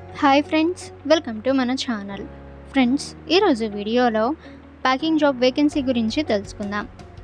Hi friends, welcome to మన channel. Friends, ఈరోజు వీడియోలో ప్యాకింగ్ జాబ్ వేకెన్సీ గురించి తెలుసుకుందాం.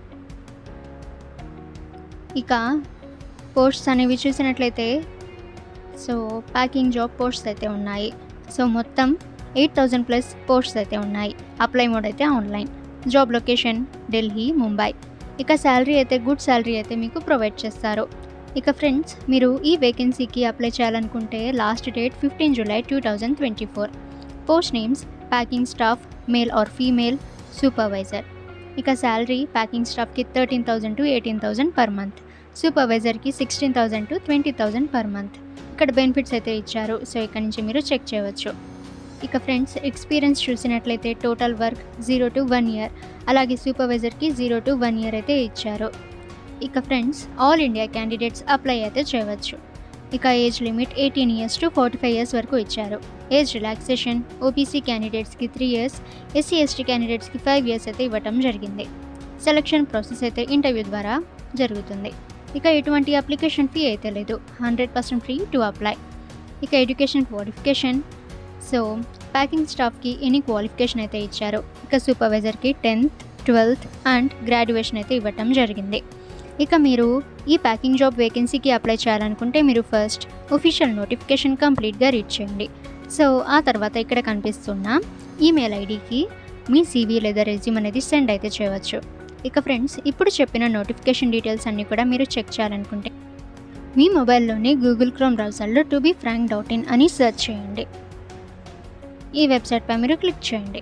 ఇక పోస్ట్స్ అనేవి చూసినట్లయితే ప్యాకింగ్ జాబ్ పోస్ట్స్ అయితే ఉన్నాయి. మొత్తం 8,000 ప్లస్ పోస్ట్స్ అయితే ఉన్నాయి. అప్లై మోడ్ అయితే online. Job location Delhi, Mumbai. ఇక శాలరీ అయితే గుడ్ శాలరీ అయితే మీకు ప్రొవైడ్ చేస్తారు. ఇక ఫ్రెండ్స్, మీరు ఈ వేకెన్సీకి అప్లై చేయాలనుకుంటే last date 15 July 2024. Post names packing staff, male or female, supervisor. ఇక శాలరీ ప్యాకింగ్ స్టాఫ్కి 13,000 to 18,000 పర్ మంత్, సూపర్వైజర్కి 16,000 to 20,000 పర్ మంత్. ఇక్కడ బెనిఫిట్స్ అయితే ఇచ్చారు. ఇక్కడ నుంచి మీరు చెక్ చేయవచ్చు. ఇక ఫ్రెండ్స్, ఎక్స్పీరియన్స్ చూసినట్లయితే టోటల్ వర్క్ 0 to 1 year, అలాగే సూపర్వైజర్కి 0 to 1 year అయితే ఇచ్చారు. ఇక friends, all India candidates apply అయితే చేయవచ్చు. ఇక age limit 18 years to 45 years వరకు ఇచ్చారు. ఏజ్ రిలాక్సేషన్ ఓబీసీ క్యాండిడేట్స్కి 3 years, ఎస్సీ ఎస్టీ క్యాండిడేట్స్కి 5 years అయితే ఇవ్వటం జరిగింది. సెలక్షన్ ప్రాసెస్ అయితే ఇంటర్వ్యూ ద్వారా జరుగుతుంది. ఇక ఎటువంటి అప్లికేషన్ ఫీ అయితే లేదు. 100% ఫ్రీ టు అప్లై. ఇక ఎడ్యుకేషన్ క్వాలిఫికేషన్, ప్యాకింగ్ స్టాఫ్కి ఎనీ క్వాలిఫికేషన్ అయితే ఇచ్చారు. ఇక సూపర్వైజర్కి 10th, 12th అండ్ గ్రాడ్యుయేషన్ అయితే ఇవ్వటం జరిగింది. ఇక మీరు ఈ ప్యాకింగ్ జాబ్ వేకెన్సీకి అప్లై చేయాలనుకుంటే మీరు ఫస్ట్ ఒఫీషియల్ నోటిఫికేషన్ కంప్లీట్గా రీడ్ చేయండి. ఆ తర్వాత ఇక్కడ కనిపిస్తున్న ఈమెయిల్ ఐడికి మీ CV లేదా రెజ్యూమ్ అనేది సెండ్ అయితే చేయవచ్చు. ఇక ఫ్రెండ్స్, ఇప్పుడు చెప్పిన నోటిఫికేషన్ డీటెయిల్స్ అన్నీ కూడా మీరు చెక్ చేయాలనుకుంటే మీ మొబైల్లోని గూగుల్ క్రోమ్ బ్రౌజర్లో tobefrank.in అని సెర్చ్ చేయండి. ఈ వెబ్సైట్పై మీరు క్లిక్ చేయండి.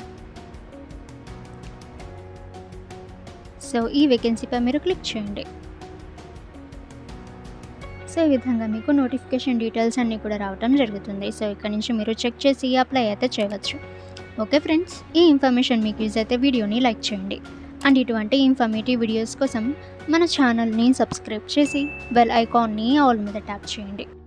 ఈ వేకెన్సీపై మీరు క్లిక్ చేయండి. ఈ విధంగా మీకు నోటిఫికేషన్ డీటెయిల్స్ అన్నీ కూడా రావడం జరుగుతుంది. ఇక్కడ నుంచి మీరు చెక్ చేసి అప్లై అయితే చేయవచ్చు. ఓకే ఫ్రెండ్స్, ఈ ఇన్ఫర్మేషన్ మీకు యూజ్ అయితే వీడియోని లైక్ చేయండి. అండ్ ఇటువంటి ఇన్ఫర్మేటివ్ వీడియోస్ కోసం మన ఛానల్ని సబ్స్క్రైబ్ చేసి బెల్ ఐకాన్ని ఆల్ మీద ట్యాప్ చేయండి.